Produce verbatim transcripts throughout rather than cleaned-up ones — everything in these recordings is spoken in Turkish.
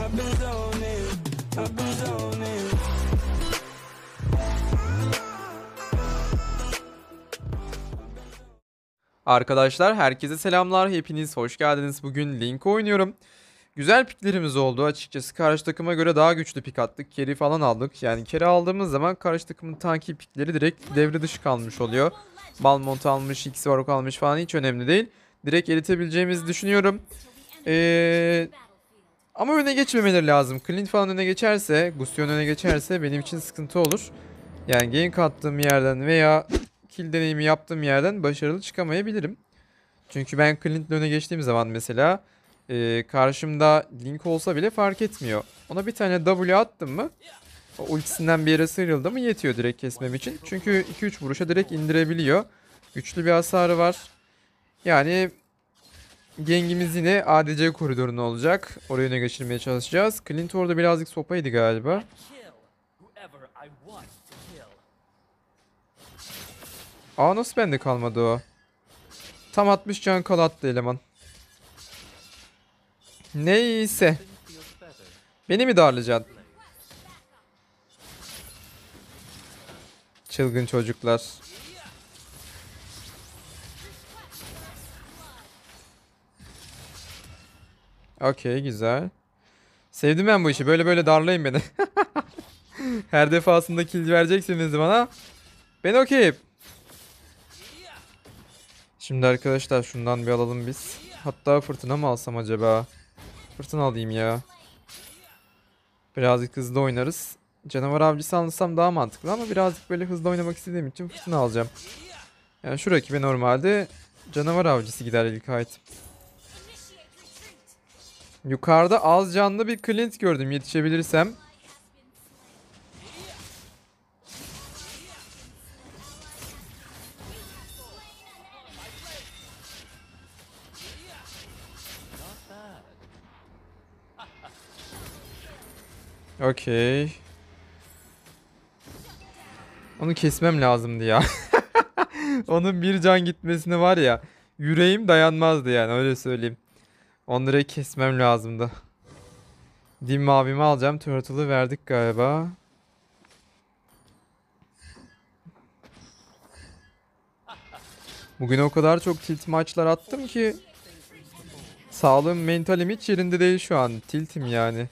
Arkadaşlar herkese selamlar. Hepiniz hoş geldiniz. Bugün Link oynuyorum. Güzel piklerimiz oldu açıkçası. Karşı takıma göre daha güçlü pik attık. Carry falan aldık. Yani carry aldığımız zaman karşı takımın tanki pikleri direkt devre dışı kalmış oluyor. Balmont almış, X-Varok almış falan hiç önemli değil. Direkt eritebileceğimizi düşünüyorum. Ee, ama öne geçmemeleri lazım. Clint falan öne geçerse, Gusion öne geçerse benim için sıkıntı olur. Yani gank attığım yerden veya kill deneyimi yaptığım yerden başarılı çıkamayabilirim. Çünkü ben Clint'le öne geçtiğim zaman mesela e, karşımda Link olsa bile fark etmiyor. Ona bir tane W attım mı o ultisinden bir yere sıyrıldı mı yetiyor direkt kesmem için. Çünkü iki üç vuruşa direkt indirebiliyor. Güçlü bir hasarı var. Yani gengimiz yine A D C koridoruna olacak. Oraya öne geçirmeye çalışacağız. Clint orada birazcık sopaydı galiba. Aa nasıl bende kalmadı o? Tam altmış can kal attı eleman. Neyse. Beni mi darlayacaksın? Çılgın çocuklar. Okey güzel. Sevdim ben bu işi. Böyle böyle darlayın beni. Her defasında kill vereceksiniz bana. Ben okeyim. Şimdi arkadaşlar şundan bir alalım biz. Hatta fırtına mı alsam acaba? Fırtına alayım ya. Birazcık hızlı oynarız. Canavar avcısı alınsam daha mantıklı ama birazcık böyle hızlı oynamak istediğim için fırtına alacağım. Yani şu rakibe normalde canavar avcısı gider ilk item. Yukarıda az canlı bir Clint gördüm yetişebilirsem. Okey. Onu kesmem lazımdı ya. Onun bir can gitmesine var ya. Yüreğim dayanmazdı yani öyle söyleyeyim. Onları kesmem lazımdı. Dim mavimi alacağım. Turtle'ı verdik galiba. Bugün o kadar çok tilt maçlar attım ki. Sağlığım, mentalim hiç yerinde değil şu an. Tiltim yani.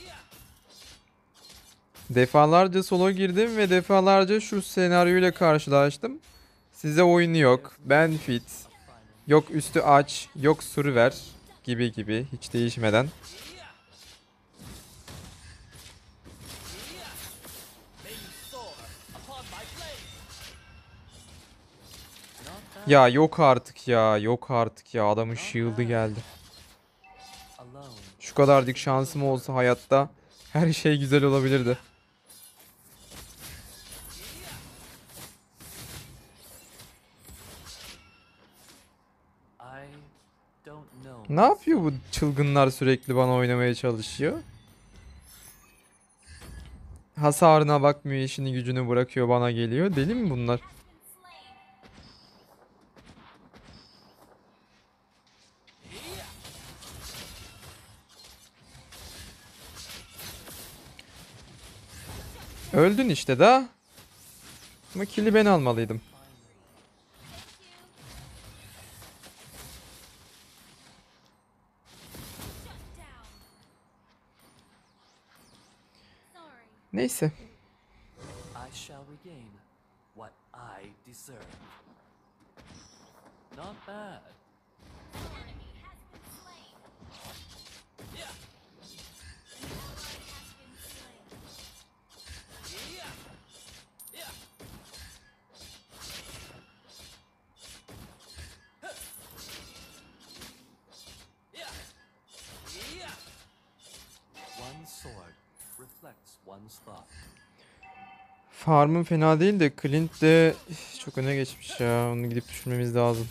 Defalarca solo girdim ve defalarca şu senaryoyla karşılaştım. Size oyunu yok. Ben fit. Yok üstü aç. Yok suru ver. Gibi gibi. Hiç değişmeden. Ya yok artık ya. Yok artık ya. Adamın shield'ı geldi. Şu kadarcık şansım olsa hayatta her şey güzel olabilirdi. Ne yapıyor bu çılgınlar sürekli bana oynamaya çalışıyor? Hasarına bakmıyor, işini gücünü bırakıyor bana geliyor. Deli mi bunlar? Öldün işte da. Ama kill'i ben almalıydım. Neyse. Farm'ın fena değil de Clint de çok öne geçmiş ya. Onu gidip düşürmemiz lazım.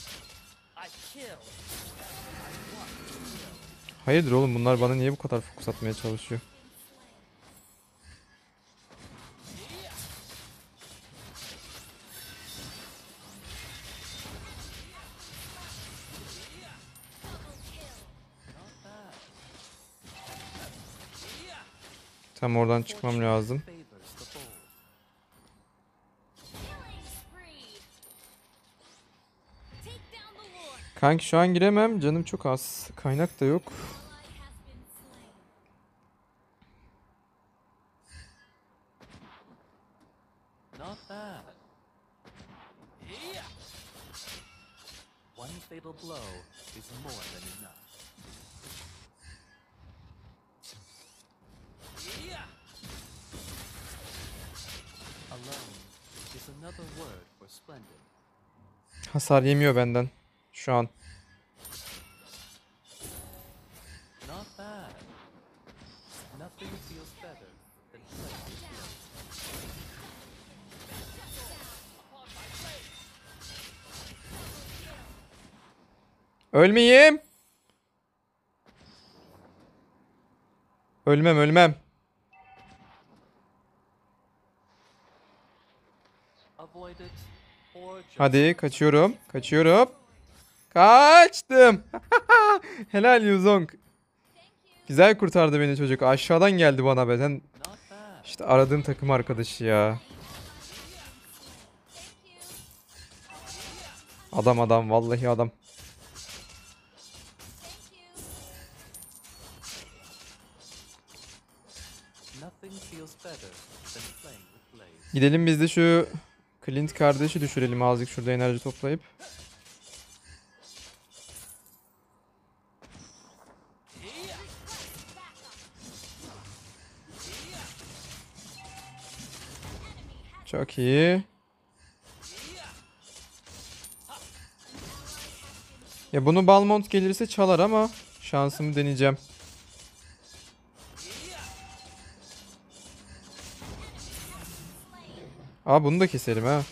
Hayırdır oğlum bunlar bana niye bu kadar fokus atmaya çalışıyor? Tam oradan çıkmam lazım. Kanki şu an giremem. Canım çok az. Kaynak da yok. Hasar yemiyor benden şu an. Ölmeyeyim. Ölmem ölmem. Hadi kaçıyorum. Kaçıyorum. Kaçtım. Helal Yuzong. Güzel kurtardı beni çocuk. Aşağıdan geldi bana be. Sen işte aradığım takım arkadaşı ya. Adam adam vallahi adam. Gidelim biz de şu Clint kardeşi düşürelim azıcık şurada enerji toplayıp. Çok iyi. Ya bunu Balmont gelirse çalar ama şansımı deneyeceğim. Aa bunu da keselim ha.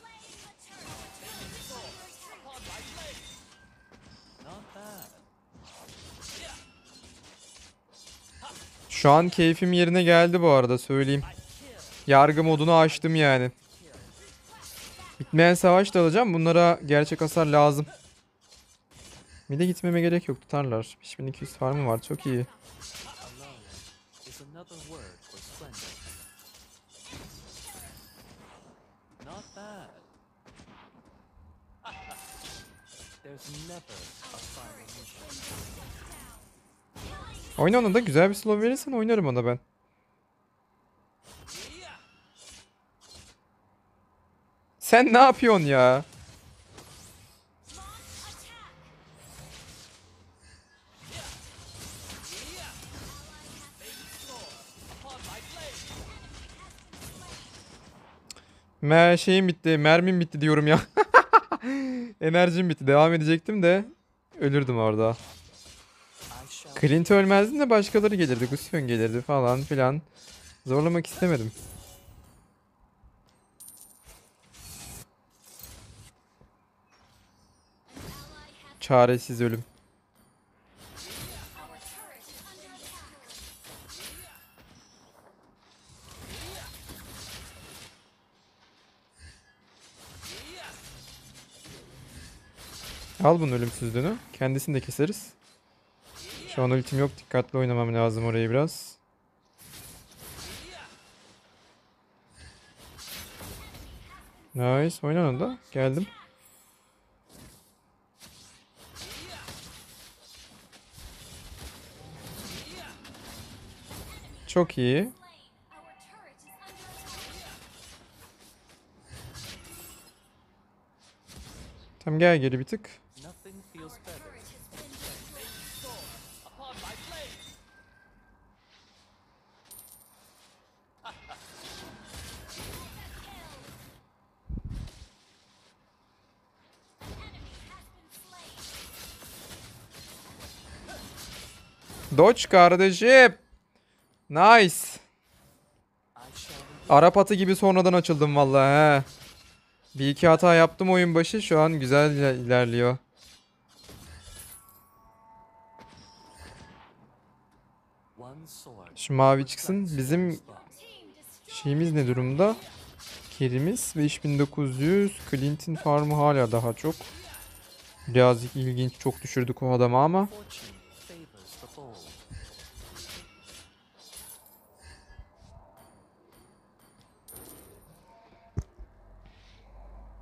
Şu an keyfim yerine geldi bu arada söyleyeyim. Yargı modunu açtım yani. Bitmeyen savaş da alacağım. Bunlara gerçek hasar lazım. Bir de gitmeme gerek yok. Tutarlar. beş bin iki yüz farmı var. Çok iyi. Oyna onu da. Güzel bir slow verirsen oynarım ona ben. Sen ne yapıyorsun ya? Mer şeyim bitti. Mermim bitti diyorum ya. Enerjim bitti. Devam edecektim de ölürdüm orada. Clint ölmezdi de başkaları gelirdi. Gusion gelirdi falan filan. Zorlamak istemedim. Çaresiz ölüm. Al bunun ölümsüzlüğünü. Kendisini de keseriz. Şu an ultim yok. Dikkatli oynamam lazım orayı biraz. Nice. Oynanın da. Geldim. Çok iyi. Tamam gel geri bir tık. Dodge kardeşim. Nice. Arap atı gibi sonradan açıldım vallahi he. Bir iki hata yaptım oyun başı. Şu an güzel ilerliyor. Şu mavi çıksın. Bizim şeyimiz ne durumda? Kerimiz beş bin dokuz yüz. Clint'in farmı hala daha çok. Birazcık ilginç. Çok düşürdük o adamı ama.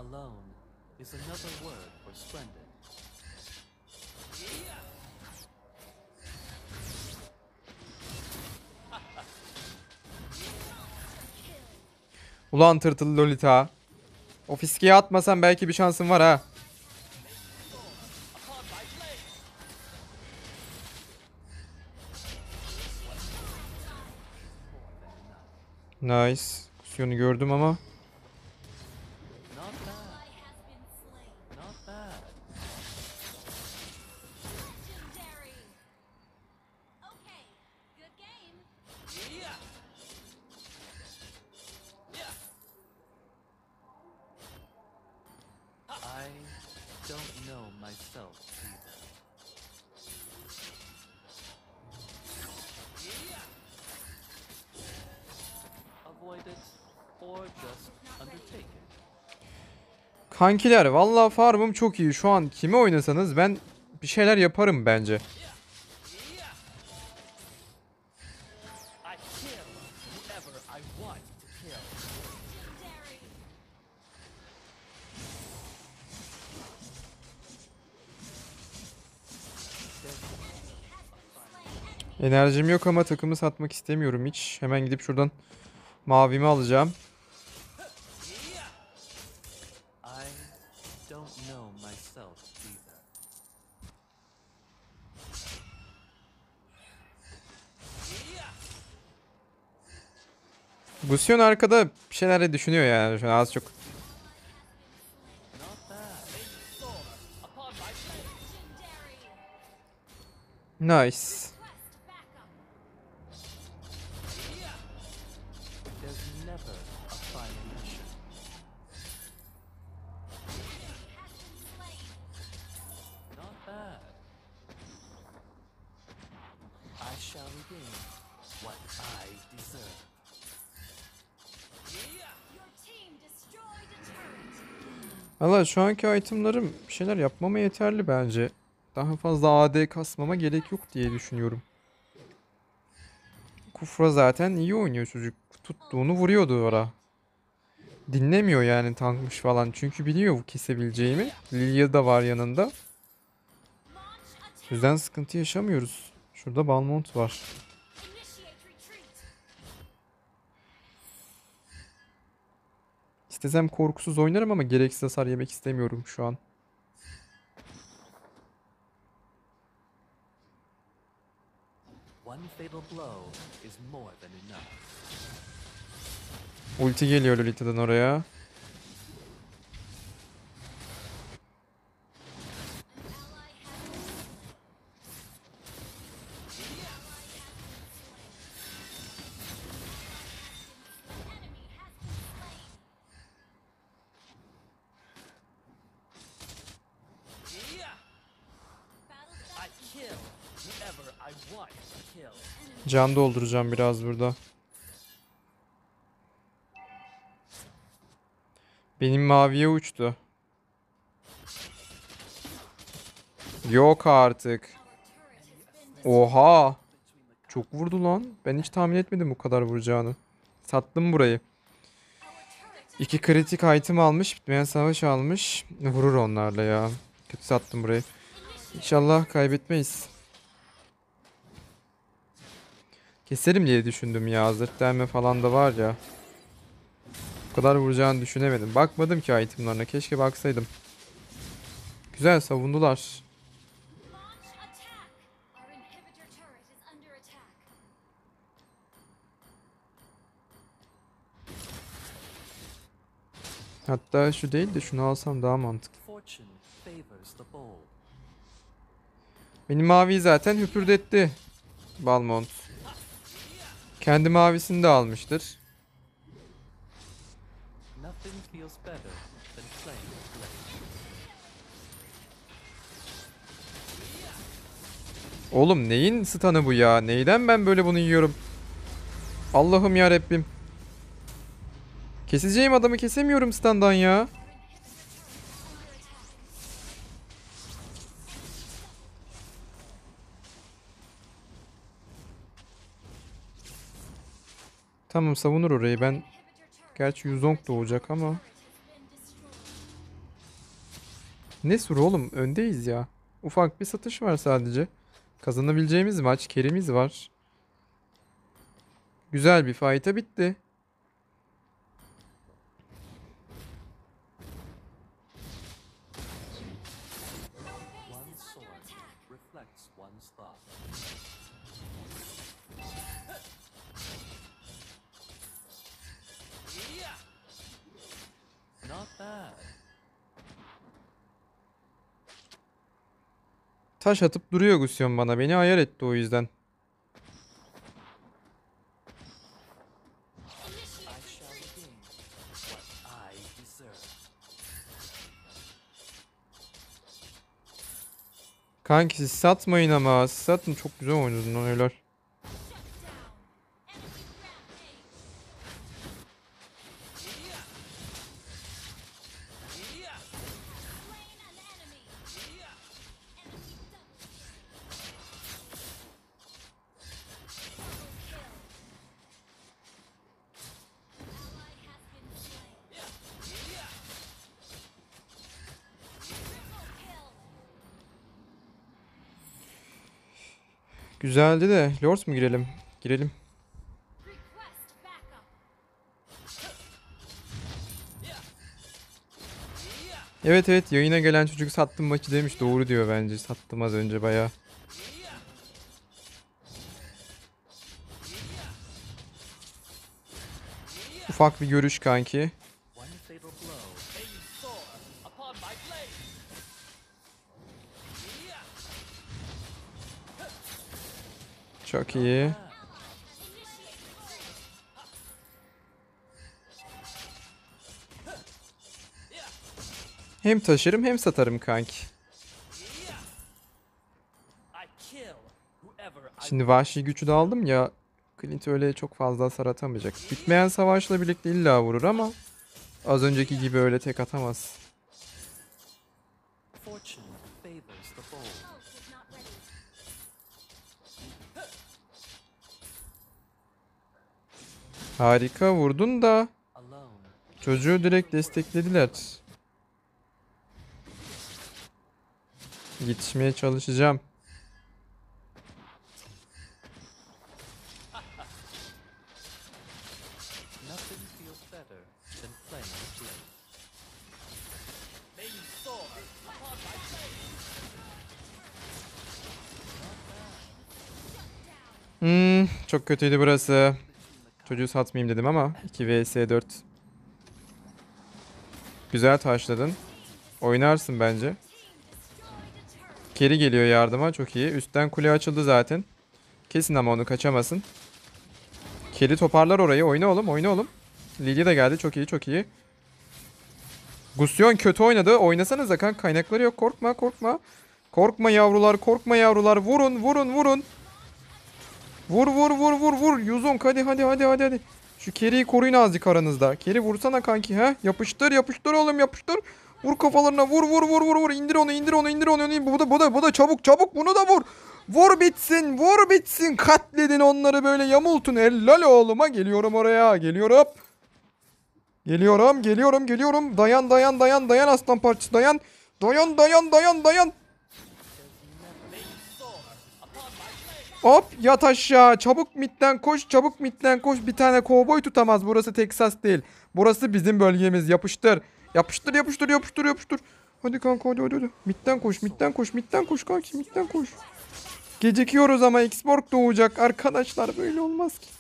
Alone is another word for splendid. Ulan tırtılı Lolita. O fiskiye atmasan belki bir şansın var ha. Nice. Kusyonu gördüm ama. Not bad. Not bad. I don't know myself either. Avoid it or just undertake it. Kankiler vallahi farmım çok iyi. Şu an kimi oynasanız ben bir şeyler yaparım bence. I kill whoever I want to kill. Enerjim yok ama takımı satmak istemiyorum hiç. Hemen gidip şuradan mavimi alacağım. I don't know myself either. Gusyon arkada bir şeyler de düşünüyor yani şu an az çok. Not bad. Nice. There's never a final mission. Not bad. I shall regain what I deserve. Valla şu anki itemlarım bir şeyler yapmama yeterli bence. Daha fazla A D kasmama gerek yok diye düşünüyorum. Kufra zaten iyi oynuyor çocuk. Tuttuğunu vuruyordu ara. Dinlemiyor yani tankmış falan. Çünkü biliyor bu kesebileceğimi. Lilia da var yanında. O yüzden sıkıntı yaşamıyoruz. Şurada Balmont var. İstesem korkusuz oynarım ama gereksiz hasar yemek istemiyorum şu an. One fatal blow is more than enough. Ulti geliyor Lolita'dan oraya. I kill whoever I want to kill. Can dolduracağım biraz burada. Benim maviye uçtu. Yok artık. Oha. Çok vurdu lan. Ben hiç tahmin etmedim bu kadar vuracağını. Sattım burayı. İki kritik item almış. Bitmeyen savaş almış. Vurur onlarla ya. Kötü sattım burayı. İnşallah kaybetmeyiz. Keserim diye düşündüm ya. Zırt delme falan da var ya. Bu kadar vuracağını düşünemedim. Bakmadım ki itemlarına. Keşke baksaydım. Güzel savundular. Hatta şu değil de şunu alsam daha mantıklı. Fortune favors the bold. Benim maviyi zaten hüpürdetti Balmont. Kendi mavisini de almıştır. Nothing feels better than playing with blade. Oğlum neyin stun'ı bu ya? Neyden ben böyle bunu yiyorum? Allah'ım ya Rabbim. Keseceğim adamı kesemiyorum stun'dan ya. Tamam savunur orayı ben. Gerçi Yuzong doğacak ama. Ne suru oğlum? Öndeyiz ya. Ufak bir satış var sadece. Kazanabileceğimiz maç. Kerimiz var. Güzel bir fight'a bitti. One sword reflects one's thought. Not bad. Taş atıp duruyor Gusyon bana. Beni ayar etti o yüzden. I shall regain what I deserve. Kanki siz satmayın ama. Siz satın, çok güzel oynadın lan, helal. Güzeldi de. Lords mu girelim? Girelim. Evet evet, yayına gelen çocuk sattım maçı demiş. Doğru diyor bence. Sattım az önce bayağı. Ufak bir görüş kanki. One fatal blow may you soar upon my blade. Çok iyi. Hem taşırım hem satarım kanki. I kill whoever I Şimdi vahşi gücü de aldım ya. Clint öyle çok fazla hasar atamayacak. Bitmeyen savaşla birlikte illa vurur ama az önceki gibi öyle tek atamaz. fortune favors the bold. Harika vurdun da Alone. çocuğu direkt desteklediler. Yetişmeye çalışacağım. Nothing feels better than playing the blade. May you soar upon my blade. Hmm, çok kötüydü burası. Çocuğu satmayayım dedim ama iki vs dört. Güzel taşladın. Oynarsın bence. Keri geliyor yardıma, çok iyi. Üstten kule açıldı zaten. Kesin ama onu kaçamasın. Keri toparlar orayı. Oyna oğlum, oyna oğlum. Lily de geldi, çok iyi çok iyi. Gusyon kötü oynadı. Oynasanıza kanka, kaynakları yok. Korkma korkma. Korkma yavrular, korkma yavrular. Vurun vurun vurun. Vur vur vur vur vur. Yuzong hadi hadi hadi hadi hadi. Şu Keri'yi koruyun azıcık aranızda. Keri vursana kanki ha. Yapıştır yapıştır oğlum yapıştır. Vur kafalarına, vur vur vur vur vur. İndir onu indir onu indir onu. Bu da bu da bu da çabuk çabuk bunu da vur. Vur bitsin vur bitsin. Katledin onları, böyle yamultun. Helal oğluma, geliyorum oraya geliyorum. Geliyorum geliyorum geliyorum. Dayan dayan dayan dayan aslan parçası dayan. Dayan dayan dayan dayan. Hop yat aşağı. Çabuk midden koş. Çabuk midden koş. Bir tane kovboy tutamaz. Burası Texas değil. Burası bizim bölgemiz. Yapıştır. Yapıştır yapıştır yapıştır yapıştır. Hadi kanka hadi hadi hadi. Midden koş midden koş midden koş kanki midden koş. Gecikiyoruz ama X-Borg doğacak. Arkadaşlar böyle olmaz ki.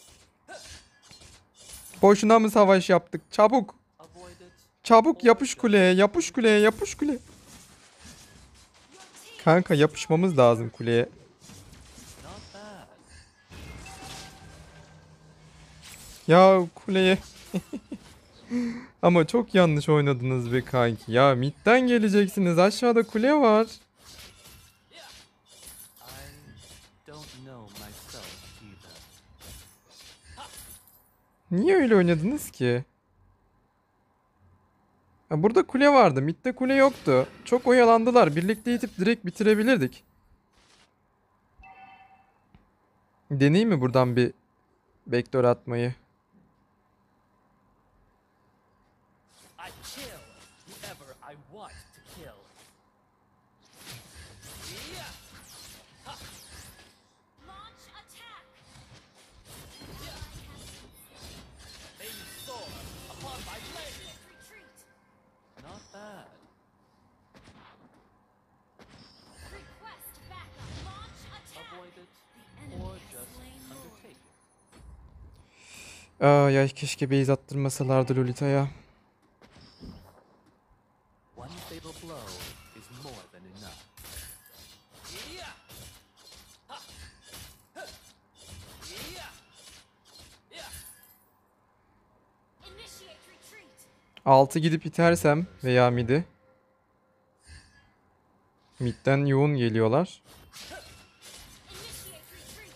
Boşuna mı savaş yaptık? Çabuk. Avoid it. Çabuk yapış kuleye. Yapış kuleye. Yapış kuleye. Kanka yapışmamız lazım kuleye. Not bad. Ya kuleye. Ama çok yanlış oynadınız be kanki. Ya midden geleceksiniz. Aşağıda kule var. I don't know myself either. Niye öyle oynadınız ki? Ha, burada kule vardı. Midde kule yoktu. Çok oyalandılar. Birlikte itip direkt bitirebilirdik. Deneyeyim mi buradan bir backdoor atmayı? I kill whoever I want to kill. Ay ay keşke base attırmasalardı Lolita'ya. One fatal blow is more than enough. Initiate retreat. altı gidip itersem veya midi. Mid'den yoğun geliyorlar. Initiate retreat.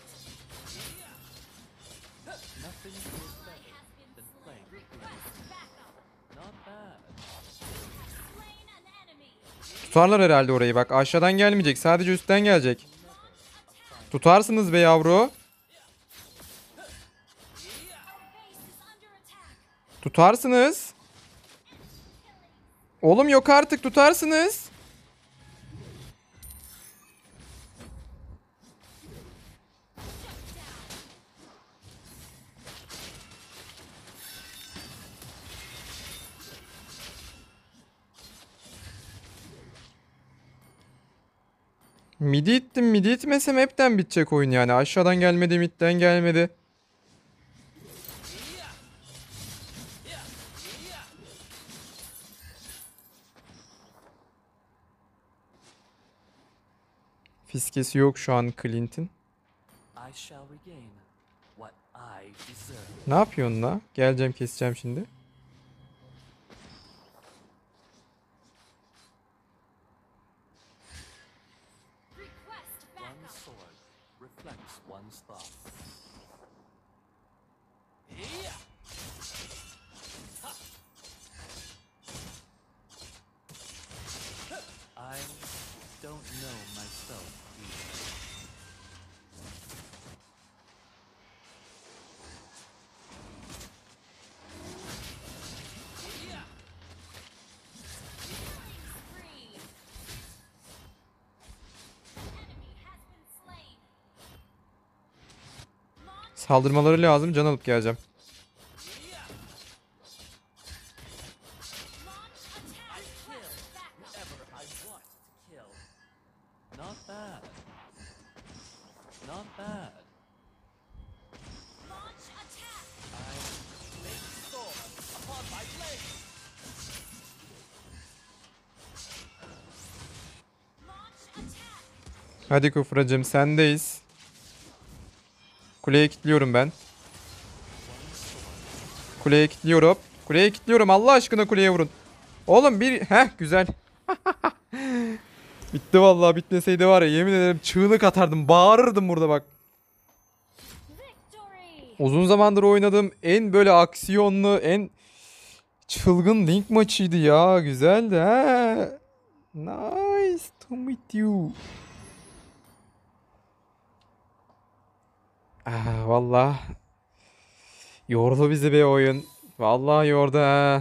Nothing feels better Has been than slain. playing with Request backup. Not bad. Slain an enemy. Tutarlar herhalde orayı bak. Aşağıdan gelmeyecek. Sadece üstten gelecek. Tutarsınız be yavru. Our base is under attack. Tutarsınız. Oğlum yok artık tutarsınız. Midi ittim. Midi itmesem hepten bitecek oyun yani. Aşağıdan gelmedi, midden gelmedi. Fiskesi yok şu an Clint'in. I shall regain what I deserve. Ne yapıyorsun la? Geleceğim keseceğim şimdi. Request One backup. sword reflects one's thoughts. I don't know myself either. Free. Enemy has been slain. Launch Saldırmaları lazım. Can alıp geleceğim. launch attack. Request backup. Ever I want to kill. Not bad. Not bad. Launch attack. I make sword upon my blade. Launch attack. Hadi Kufracığım sendeyiz. Kuleye kilitliyorum ben. Kuleye kilitliyorum. Kuleye kilitliyorum. Allah aşkına kuleye vurun. Oğlum bir... Heh güzel. Bitti vallahi, bitmeseydi var ya yemin ederim çığlık atardım. Bağırırdım burada bak. Victory. Uzun zamandır oynadığım en böyle aksiyonlu, en çılgın Link maçıydı ya. Güzeldi ha. Nice to meet you. Ah, vallahi yordu bizi be oyun. Vallahi yordu ha.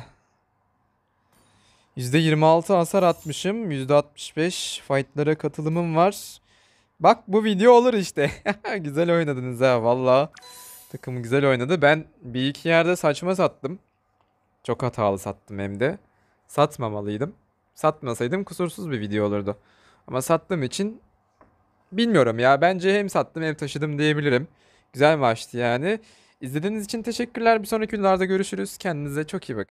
yüzde yirmi altı hasar atmışım. yüzde altmış beş fightlara katılımım var. Bak bu video olur işte. Güzel oynadınız ha vallahi. Takım güzel oynadı. Ben bir iki yerde saçma sattım. Çok hatalı sattım hem de. Satmamalıydım. Satmasaydım kusursuz bir video olurdu. Ama sattığım için bilmiyorum ya. Bence hem sattım hem taşıdım diyebilirim. Güzel maçtı yani. İzlediğiniz için teşekkürler. Bir sonraki videolarda görüşürüz. Kendinize çok iyi bakın.